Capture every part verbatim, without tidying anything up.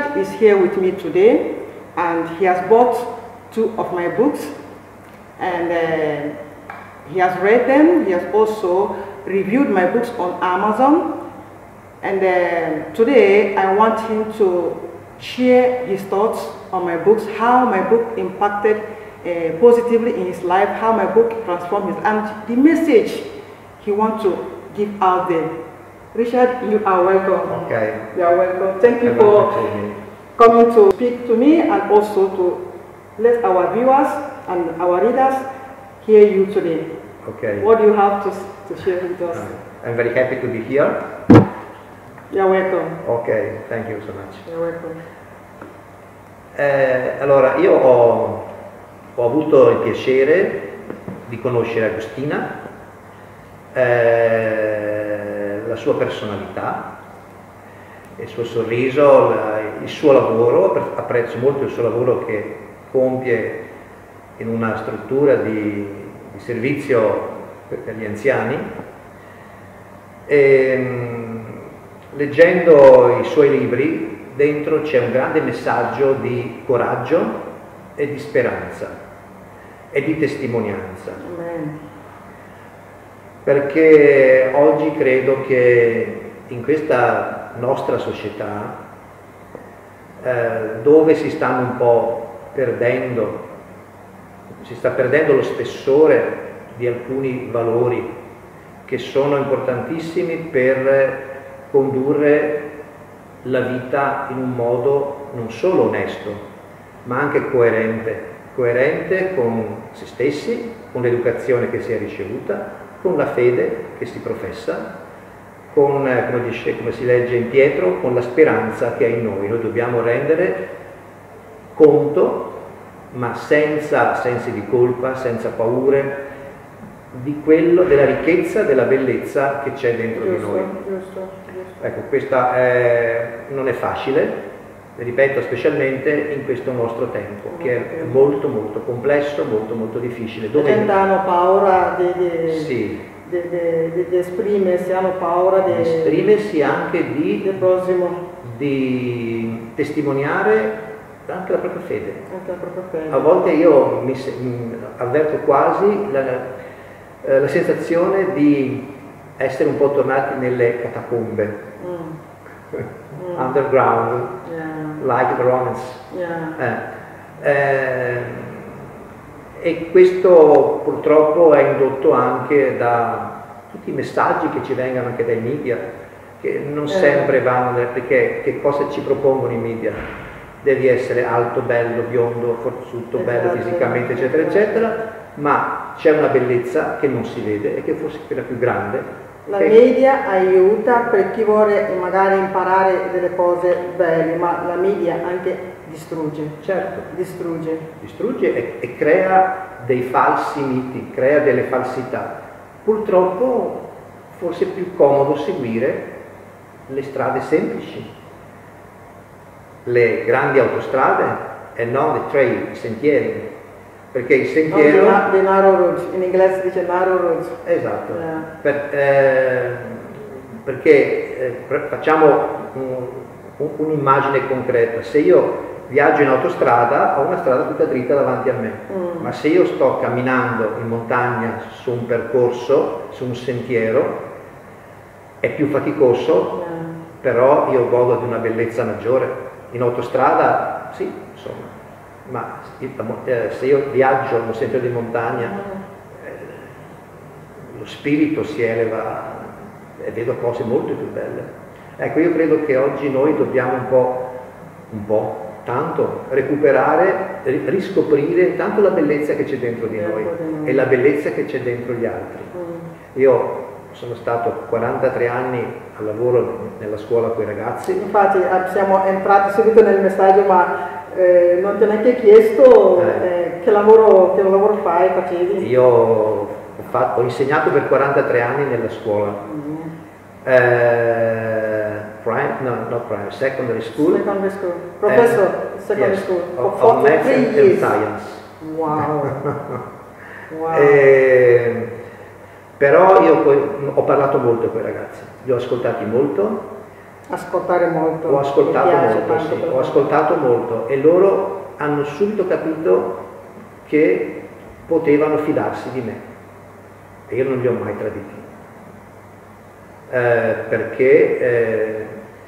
Richard is here with me today, and he has bought two of my books, and uh, he has read them. He has also reviewed my books on Amazon, and uh, today I want him to share his thoughts on my books, how my book impacted uh, positively in his life, how my book transformed his, and the message he wants to give out there. Richard, you are welcome. Okay. You are welcome. Thank you for coming to speak to me, and also to let our viewers and our readers hear you today. Okay. What do you have to, to share with us? I'm very happy to be here. You're welcome. Okay, thank you so much. You're welcome. Eh, allora, io ho, ho avuto il piacere di conoscere Agustina, eh, la sua personalità, il suo sorriso, la, il suo lavoro. Apprezzo molto il suo lavoro che compie in una struttura di, di servizio per, per gli anziani. E, leggendo i suoi libri, dentro c'è un grande messaggio di coraggio e di speranza e di testimonianza. Amen. Perché oggi credo che in questa nostra società, eh, dove si stanno un po' perdendo, si sta perdendo lo spessore di alcuni valori che sono importantissimi per condurre la vita in un modo non solo onesto, ma anche coerente, coerente con se stessi, con l'educazione che si è ricevuta, con la fede che si professa, con, come, dice, come si legge in Pietro, con la speranza che è in noi. Noi dobbiamo rendere conto, ma senza sensi di colpa, senza paure, di quello, della ricchezza, della bellezza che c'è dentro Giusto, di noi. Giusto, giusto. Ecco, questa è, non è facile, ripeto, specialmente in questo nostro tempo, che è molto molto complesso, molto molto difficile. Dove la gente hanno paura di, di, sì. di, di, di esprimersi, hanno paura di, di esprimersi anche di, di, prossimo. di testimoniare anche la propria fede. Anche la propria fede. A volte io mi, mi avverto quasi la, eh, la sensazione di essere un po' tornati nelle catacombe, mm. Mm. underground, yeah. like the Romans. Yeah. Eh, eh, e questo purtroppo è indotto anche da tutti i messaggi che ci vengono anche dai media, che non eh. sempre vanno, perché che cosa ci propongono i media? Devi essere alto, bello, biondo, forzuto, esatto, bello fisicamente, eccetera, eccetera, ma c'è una bellezza che non si vede e che forse è quella più grande. La media aiuta per chi vuole magari imparare delle cose belle, ma la media anche distrugge. Certo. Distrugge. Distrugge e, e crea dei falsi miti, crea delle falsità. Purtroppo forse è più comodo seguire le strade semplici, le grandi autostrade e non le trail, i sentieri. Perché il sentiero... No, the narrow roads, in inglese dice narrow roads. Esatto, yeah. per, eh, perché eh, facciamo un'immagine un concreta. Se io viaggio in autostrada, ho una strada tutta dritta davanti a me, mm. ma se io sto camminando in montagna su un percorso, su un sentiero, è più faticoso, yeah. però io godo di una bellezza maggiore. In autostrada, sì, insomma. Ma se io viaggio in un sentiero di montagna, eh, lo spirito si eleva e vedo cose molto più belle. Ecco, io credo che oggi noi dobbiamo un po', un po', tanto recuperare, riscoprire tanto la bellezza che c'è dentro di noi e la bellezza che c'è dentro gli altri. Io sono stato quarantatré anni al lavoro nella scuola con i ragazzi. Infatti siamo entrati subito nel messaggio, ma Eh, non ti ho neanche chiesto eh. Eh, che, lavoro, che lavoro fai, facevi? Io ho, fatto, ho insegnato per quarantatré anni nella scuola, mm. eh, prime, no, not prime, secondary school. Secondary school. Professor, eh, secondary yes, school. Of, of Math and, and Science. Wow. Wow. Eh, però io poi ho parlato molto con i ragazzi, li ho ascoltati molto Ascoltare molto. Ho ascoltato molto, sì, ho ascoltato molto e loro hanno subito capito che potevano fidarsi di me e io non li ho mai traditi. Eh, perché eh,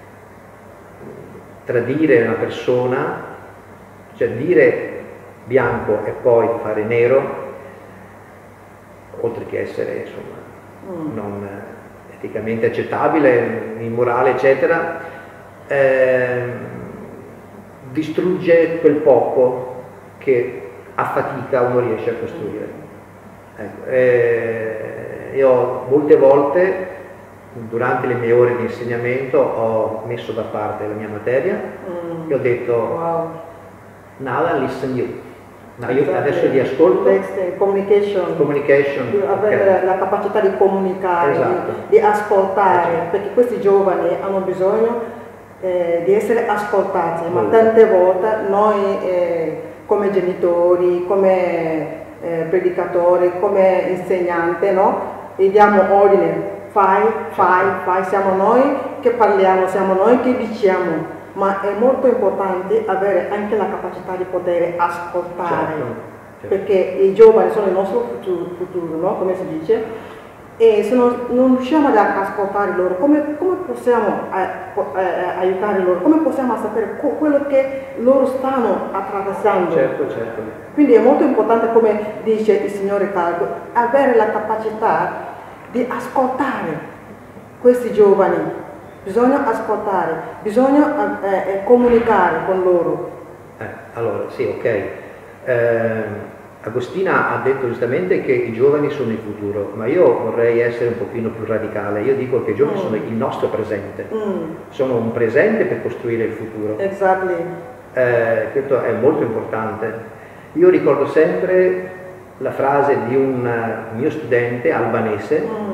tradire una persona, cioè dire bianco e poi fare nero, oltre che essere insomma mm. non eticamente accettabile, immorale eccetera, eh, distrugge quel poco che a fatica uno riesce a costruire. Ecco, eh, io molte volte durante le mie ore di insegnamento ho messo da parte la mia materia mm. e ho detto wow. Now I listen you. No, io adesso vi ascolto. Communication. Communication. Avere okay. la capacità di comunicare, esatto. di, di ascoltare, esatto. perché questi giovani hanno bisogno eh, di essere ascoltati, ma tante volte noi eh, come genitori, come eh, predicatori, come insegnante, no? Gli diamo ordine, fai, fai, fai, siamo noi che parliamo, siamo noi che diciamo. Ma è molto importante avere anche la capacità di poter ascoltare, certo, certo. perché i giovani sono il nostro futuro, futuro no? Come si dice, e se non, non riusciamo ad ascoltare loro, come, come possiamo eh, eh, aiutare loro, come possiamo sapere quello che loro stanno attraversando? Certo, certo. Quindi è molto importante, come dice il signor Riccardo, avere la capacità di ascoltare questi giovani. Bisogna ascoltare, bisogna eh, eh, comunicare con loro. Eh, allora, sì, ok. Eh, Agostina ha detto giustamente che i giovani sono il futuro, ma io vorrei essere un pochino più radicale. Io dico che i giovani mm. sono il nostro presente, mm. sono un presente per costruire il futuro. Exactly. Eh, questo è molto importante. Io ricordo sempre la frase di un mio studente albanese. Mm.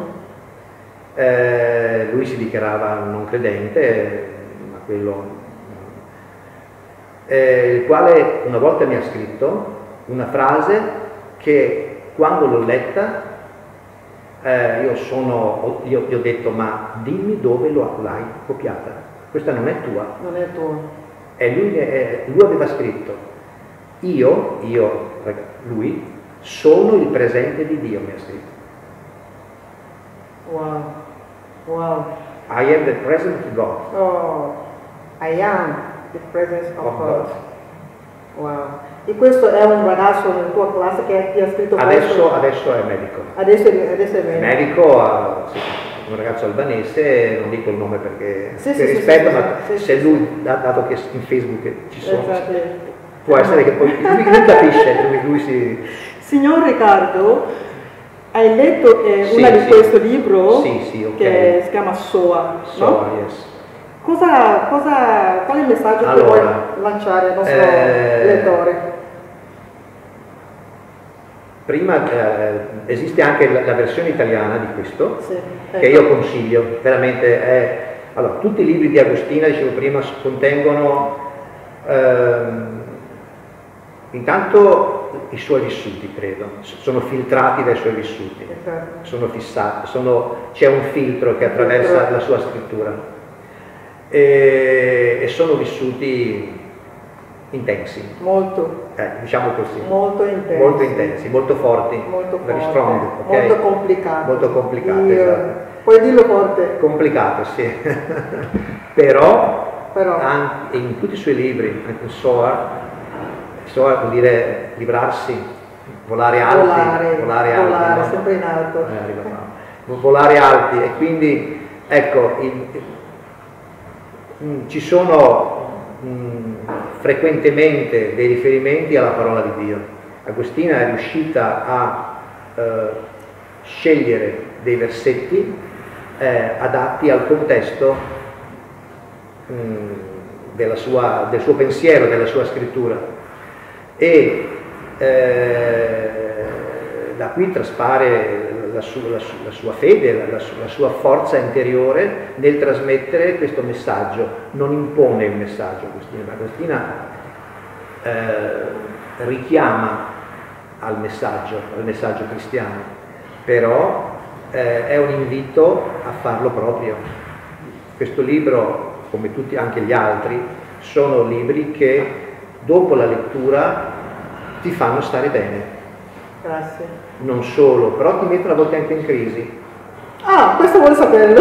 Eh, lui si dichiarava non credente, ma quello, eh, il quale una volta mi ha scritto una frase che quando l'ho letta eh, io, sono, io gli ho detto ma dimmi dove l'hai copiata, questa non è tua. Non è tua. E lui, eh, lui aveva scritto io, io, lui, sono il presente di Dio, mi ha scritto. Wow, wow. I am the presence of God. Oh, I am the presence of, of God. God. Wow. E questo è un ragazzo nella tua classe che ti ha scritto adesso, questo? Adesso è medico. Adesso, adesso è medico. Medico, uh, sì, un ragazzo albanese, non dico il nome perché sì, per sì, rispetto, sì, ma sì, se sì, lui, sì. dato che in Facebook ci sono, esatto. può essere che poi lui, lui capisce, lui, lui si... Signor Riccardo, hai letto eh, sì, una di sì. questo libro sì, sì, okay. che si chiama Soa, Soa, no? yes. Cosa, cosa, qual è il messaggio allora, che vuoi lanciare al nostro eh, lettore? Prima eh, esiste anche la, la versione italiana di questo, sì, ecco. che io consiglio, veramente è... Allora, tutti i libri di Agostina, dicevo prima, contengono ehm, intanto i suoi vissuti, credo, sono filtrati dai suoi vissuti, esatto. sono fissati, sono, c'è un filtro che attraversa la sua scrittura e, e sono vissuti intensi, molto, eh, diciamo così, molto intensi, molto, intensi, molto forti, molto very forte, strong, okay? molto complicato, molto complicato, Io, esatto. Puoi dirlo forte, complicato, sì, però, però. Anche in tutti i suoi libri, anche in Soa, Soa vuol dire librarsi, volare alti, volare, volare, volare alti, no? sempre in alto, eh, volare alti, e quindi ecco, il, il, ci sono mh, frequentemente dei riferimenti alla parola di Dio. Agostina è riuscita a eh, scegliere dei versetti eh, adatti al contesto mh, della sua, del suo pensiero, della sua scrittura, e eh, da qui traspare la sua, la sua, la sua fede, la, la sua forza interiore nel trasmettere questo messaggio. Non impone il messaggio Agostina, ma Agostina eh, richiama al messaggio, al messaggio cristiano, però eh, è un invito a farlo proprio. Questo libro come tutti anche gli altri, sono libri che dopo la lettura ti fanno stare bene. Grazie. Non solo, però ti mettono a volte anche in crisi. Ah, questo vuole saperlo.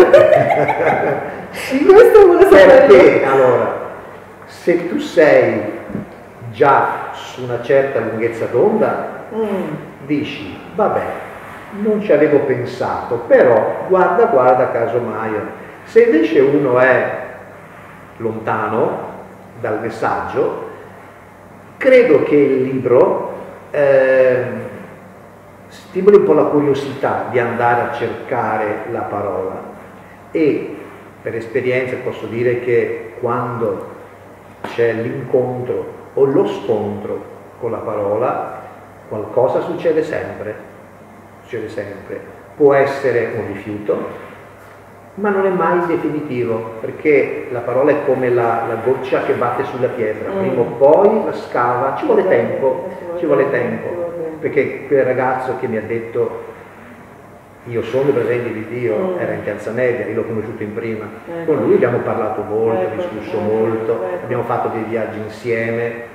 Sì, questo vuole saperlo. Perché, allora, se tu sei già su una certa lunghezza d'onda, mm. dici, vabbè, non ci avevo pensato, però guarda, guarda, casomai. Se invece uno è lontano dal messaggio, credo che il libro eh, stimoli un po' la curiosità di andare a cercare la parola, e per esperienza posso dire che quando c'è l'incontro o lo scontro con la parola, qualcosa succede sempre, succede sempre. Può essere un rifiuto, ma non è mai definitivo, perché la parola è come la, la goccia che batte sulla pietra, mm. prima o poi la scava, ci vuole tempo, ci vuole tempo, perché quel ragazzo che mi ha detto io sono presente di Dio, mm. era in terza media, io l'ho conosciuto in prima, ecco. Con lui abbiamo parlato molto, ecco, discusso ecco, molto, ecco. Abbiamo fatto dei viaggi insieme,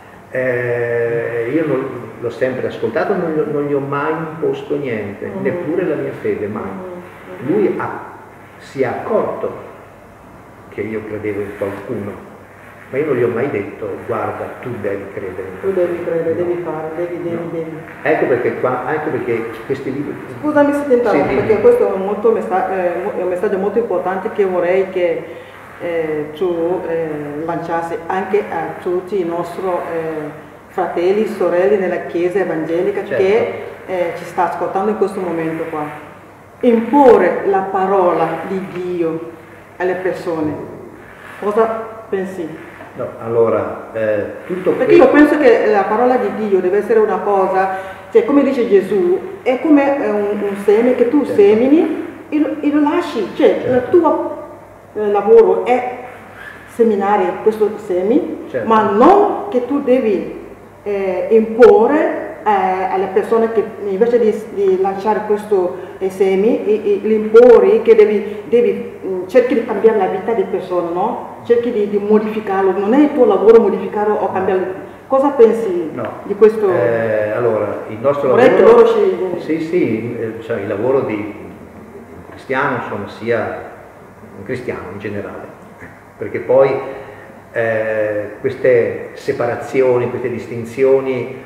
eh, io l'ho sempre ascoltato, non, non gli ho mai imposto niente, mm. neppure la mia fede, mai. Mm. Lui ha, si è accorto che io credevo in qualcuno, ma io non gli ho mai detto, guarda, tu devi credere. Tu devi credere, no. devi fare, devi, devi, no. devi. Ecco perché, qua, anche perché questi libri... Scusami se ti interrompo, sì, perché questo è un, molto messa eh, è un messaggio molto importante che vorrei che eh, tu eh, lanciassi anche a tutti i nostri eh, fratelli, sorelle nella Chiesa evangelica, certo. che eh, ci sta ascoltando in questo momento qua. Imporre la parola di Dio alle persone. Cosa pensi? No, allora, eh, tutto perché io penso che la parola di Dio deve essere una cosa, cioè come dice Gesù, è come un, un seme che tu certo. semini e, e lo lasci, cioè certo. il tuo eh, lavoro è seminare questo semi, certo. ma non che tu devi eh, imporre eh, alle persone che invece di, di lanciare questo eh, semi, e, e, l'impori che devi, devi mh, cerchi di cambiare la vita di persone, no? Cerchi di, di modificarlo, non è il tuo lavoro modificarlo o cambiarlo. Cosa pensi no. di questo? Eh, allora, il nostro Vorrei lavoro... Che loro ci... Sì, sì, eh, cioè, il lavoro di un cristiano, insomma, sia un cristiano in generale, perché poi eh, queste separazioni, queste distinzioni,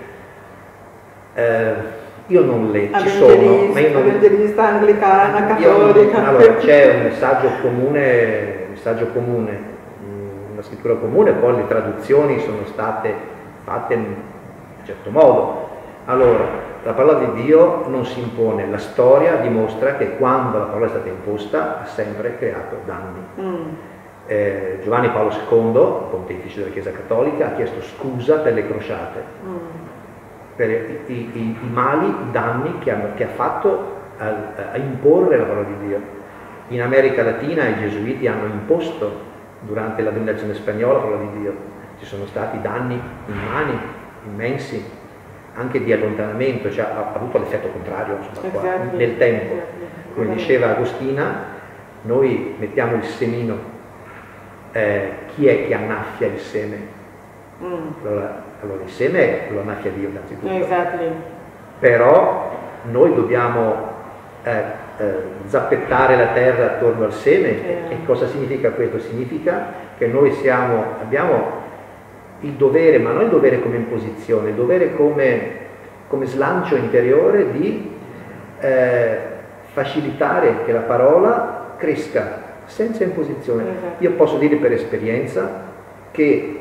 eh, io non le ci sono, ma io non... evangelista, anglicana, cattolica... Allora, c'è un messaggio comune, un messaggio comune, una scrittura comune, poi le traduzioni sono state fatte in un certo modo. Allora, la parola di Dio non si impone, la storia dimostra che quando la parola è stata imposta ha sempre creato danni. Mm. Eh, Giovanni Paolo secondo, pontefice della Chiesa Cattolica, ha chiesto scusa per le crociate, mm. per i, i, i, i mali, i danni che, hanno, che ha fatto a, a imporre la parola di Dio. In America Latina i gesuiti hanno imposto durante la dominazione spagnola la parola di Dio. Ci sono stati danni immani, immensi, anche di allontanamento, cioè ha, ha avuto l'effetto contrario insomma, qua, exactly. nel tempo. Exactly. Come diceva Agostina, noi mettiamo il semino, eh, chi è che annaffia il seme? Mm. Allora, allora il seme lo annaffia Dio innanzitutto. Exactly. Però noi dobbiamo eh, eh, zappettare la terra attorno al seme. Yeah. E cosa significa questo? Significa che noi siamo, abbiamo il dovere, ma non il dovere come imposizione, il dovere come, come slancio interiore di eh, facilitare che la parola cresca senza imposizione. Esatto. Io posso dire per esperienza che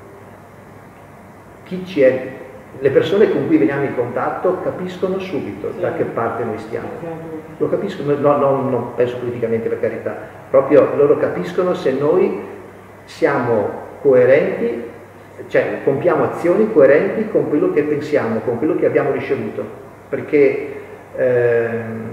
chi ci è, le persone con cui veniamo in contatto capiscono subito sì. da che parte noi stiamo. Esatto. Lo capiscono, no, no, non penso politicamente per carità, proprio loro capiscono se noi siamo coerenti, cioè compiamo azioni coerenti con quello che pensiamo, con quello che abbiamo ricevuto, perché ehm,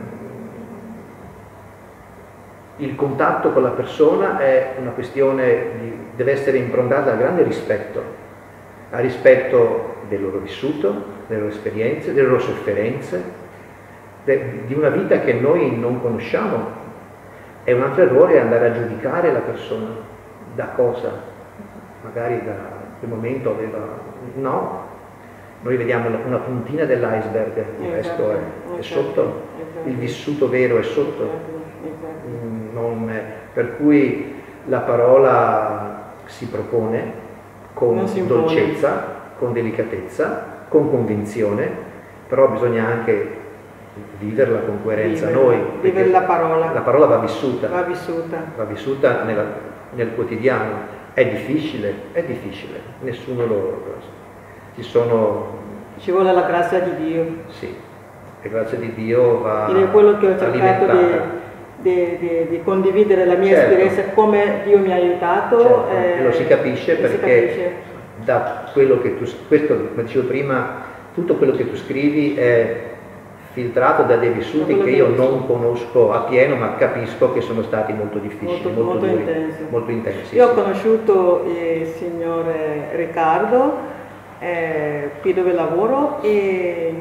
il contatto con la persona è una questione, di, deve essere improntata a grande rispetto, a rispetto del loro vissuto, delle loro esperienze, delle loro sofferenze, de, di una vita che noi non conosciamo. È un altro errore andare a giudicare la persona da cosa? Magari da quel momento aveva... No, noi vediamo una puntina dell'iceberg, il Esatto, resto è, è esatto, sotto, esatto. il vissuto vero è sotto. Esatto, esatto. Mm, non è- per cui la parola si propone con Non si impone. dolcezza, con delicatezza, con convinzione, però bisogna anche viverla con coerenza. Vivere, Noi, vivere perché la parola. la parola va vissuta, Va vissuta. va vissuta nella- nel quotidiano. È difficile, è difficile, nessuno lo... Ci sono... Ci vuole la grazia di Dio. Sì, la grazia di Dio va Ed è quello che ho cercato di, alimentata. di- di- di condividere la mia Certo. esperienza, come Dio mi ha aiutato. Certo, eh, e lo si capisce e si perché capisce. da quello che tu, questo come dicevo prima, tutto quello che tu scrivi è filtrato da dei vissuti Da quello che che io dici. non conosco a pieno, ma capisco che sono stati molto difficili, Molto, molto duri, intensi. molto intensi. Io ho sì. conosciuto il signore Riccardo eh, qui dove lavoro e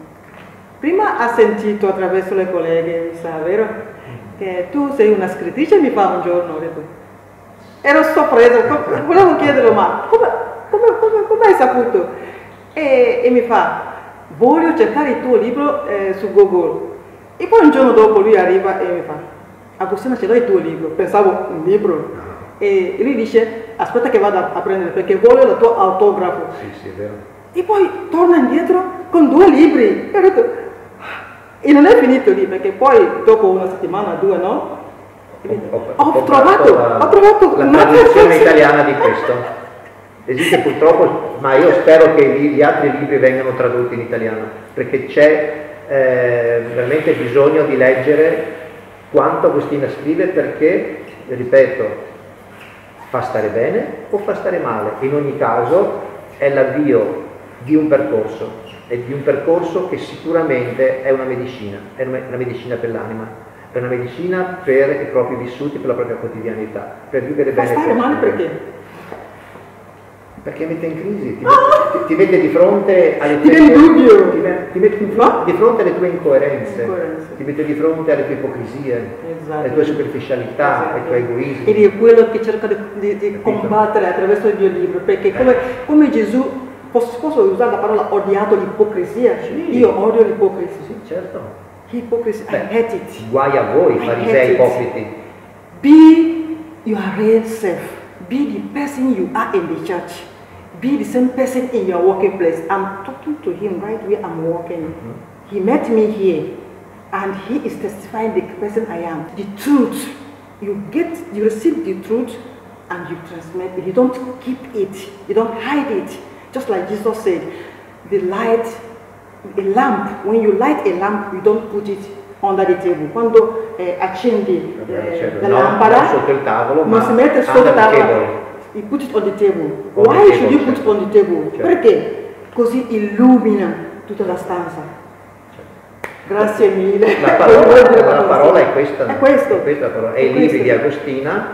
prima ha sentito attraverso le colleghe, mi sa, vero? Che tu sei una scrittrice, mi fa un giorno, ho detto. Ero sorpresa, co- volevo chiederlo, ma come, come, come, come hai saputo? E, e mi fa, voglio cercare il tuo libro eh, su Google. E poi un giorno dopo lui arriva e mi fa, Agostina, ce l'hai il tuo libro? Pensavo un libro. E lui dice, aspetta che vado a prendere perché voglio il tuo autografo. Sì, sì, è vero. E poi torna indietro con due libri. E ho detto, e non è finito lì, perché poi dopo una settimana, due, no? Ho, ho- Ho ho trovato, la, ho trovato la un'altra traduzione cosa. italiana di questo. Esiste purtroppo, ma io spero che gli, gli altri libri vengano tradotti in italiano, perché c'è eh, veramente bisogno di leggere quanto Agostina scrive, perché, ripeto, fa stare bene o fa stare male. In ogni caso è l'avvio di un percorso, e di un percorso che sicuramente è una medicina, è una una medicina per l'anima, è una medicina per i propri vissuti, per la propria quotidianità, per vivere Fa bene. stare questo. male perché? Perché mette in crisi, ti, ti, ti mette di fronte alle Ti tue viene dubbio. ti, met- ti mette di, No? di fronte alle tue incoerenze, Incoerenze. ti mette di fronte alle tue ipocrisie, Esatto. alle tue superficialità, Esatto. ai tuoi egoismi. Ed è quello che cerco di, di- di combattere attraverso il mio libro, perché come, come Gesù, posso, posso usare la parola odiato l'ipocrisia? Sì. Io odio l'ipocrisia. Sì, certo. Hypocrisy, I Beh, hate it. Guai a voi, I farisei hate it. ipocriti. Be your real self. Be the person you are in the church. Be the same person in your working place. I'm talking to him right where I'm working. He met me here, and he is testifying the person I am. The truth. You get, you receive the truth, and you transmit it. You don't keep it. You don't hide it. Just like Jesus said, the light, a lamp. When you light a lamp, you don't put it under the table. Quando eh, accendi eh, Certo, la no, lampada, non sotto il tavolo, non ma si mette sotto under il the tavolo. table. You put it on the table. On the Why table, should you put it certo. on the table? Certo. Perché? Così illumina tutta la stanza. Grazie mille. La parola, la parola è questa. È questo. È questa la parola. È E i libri questo. di Agostina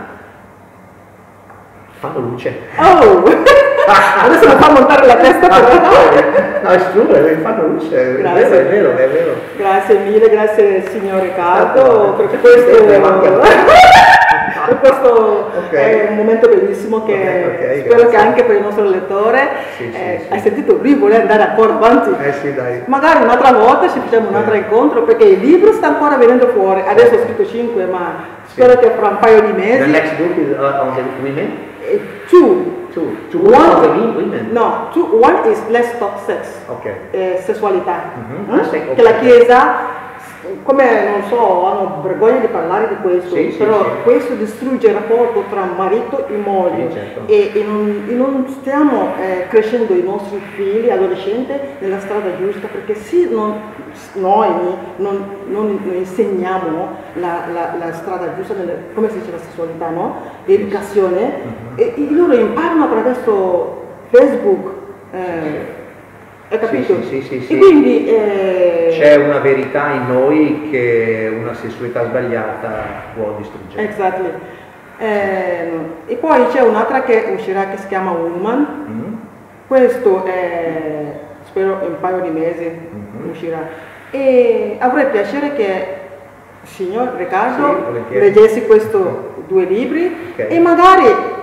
fanno luce. Oh! Adesso mi fa montare la testa però. No, è struttura, fanno luce, è Grazie. vero, è vero, è vero. Grazie mille, grazie signor Riccardo Stato- per questo, Sempre avanti a per questo Ok. è un momento bellissimo che Ok, ok, spero grazie. che anche per il nostro lettore Sì, sì, eh, sì. hai sentito, lui vuole andare ancora avanti. Eh sì, dai. Magari un'altra volta ci facciamo un altro Sì. incontro perché il libro sta ancora venendo fuori. Adesso ho scritto cinque, ma spero che fra un paio di The mesi. next book is uh, on the women. eh, two. Two. Two books One- on the women. No, two, one is Let's Talk Sex. Ok. eh, sessualità, Mhm. eh? Ah, sì, ok. che la Chiesa, come non so, hanno vergogna di parlare di questo, Sì, sì, però sì. questo distrugge il rapporto tra marito e moglie Sì, certo. e, e non, e non stiamo eh, crescendo i nostri figli adolescenti nella strada giusta, perché se non, noi non, non insegniamo la, la, la strada giusta, nelle, come si dice la sessualità, no? L'educazione, Mhm. e, e loro imparano attraverso Facebook, eh, hai capito? Sì, sì, sì, sì, E sì. quindi eh, C'è una verità in noi che una sessualità sbagliata può distruggere. exactly. Eh, e poi c'è un'altra che uscirà che si chiama Woman. Mhm. Questo è, spero in un paio di mesi Mhm. uscirà. E avrei piacere che il signor Sì, Riccardo volentieri. leggessi questi due libri Ok. e magari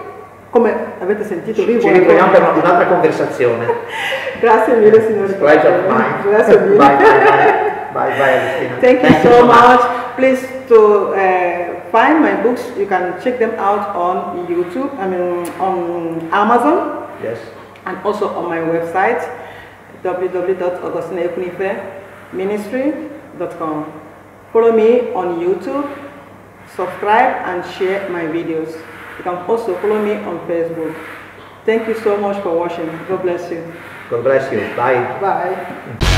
come avete sentito, ci, ci ritroviamo per un'altra conversazione. Grazie mille signore. Pleasure of mine. Grazie mille. Bye, bye, bye. Bye, bye, Agustina. Thank you Thank so you so much. much. Please to uh, find my books, you can check them out on YouTube, I mean on Amazon. Yes. And also on my website, w w w dot augustina ekunife ministry dot com. Follow me on YouTube, subscribe and share my videos. You can also follow me on Facebook. Thank you so much for watching. God bless you. God bless you. Bye. Bye.